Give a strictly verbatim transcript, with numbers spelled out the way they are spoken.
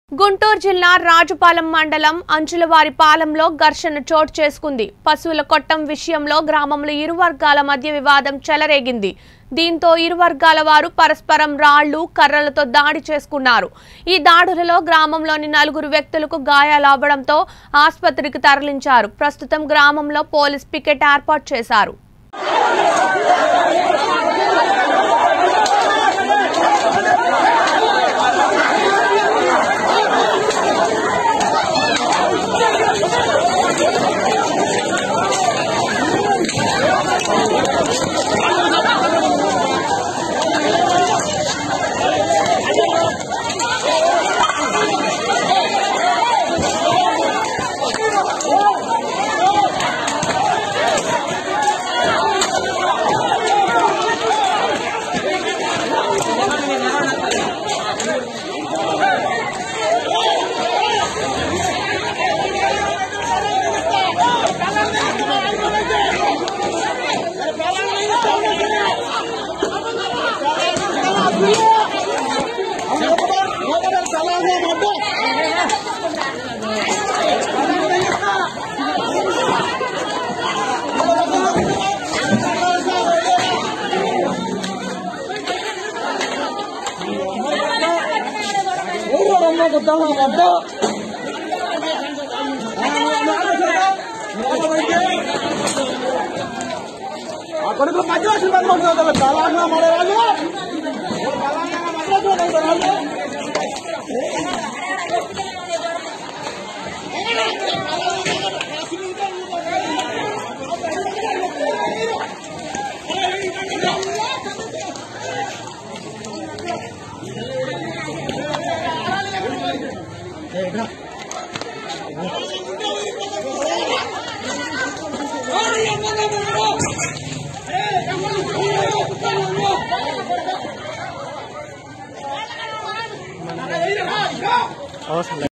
గుంటూరు జిల్లా రాజుపాలెం మండలం అంచులవారిపాలెంలో ఘర్షణ చోటు చేసుకుంది. పశువుల కొట్టం విషయంలో గ్రామంలో ఇరు వర్గాల మధ్య వివాదం చెలరేగింది. దీంతో ఇరు వర్గాల వారు పరస్పరం రాళ్లు, కర్రలతో దాడి చేసుకున్నారు. ఈ దాడులలో గ్రామంలోని నలుగురు వ్యక్తులకు గాయాలవ్వడంతో ఆసుపత్రికి తరలించారు. ప్రస్తుతం గ్రామంలో పోలీస్ పికెట్ ఏర్పాటు చేశారు. కొడుకు మధ్య తెలంగాణ మడరాజు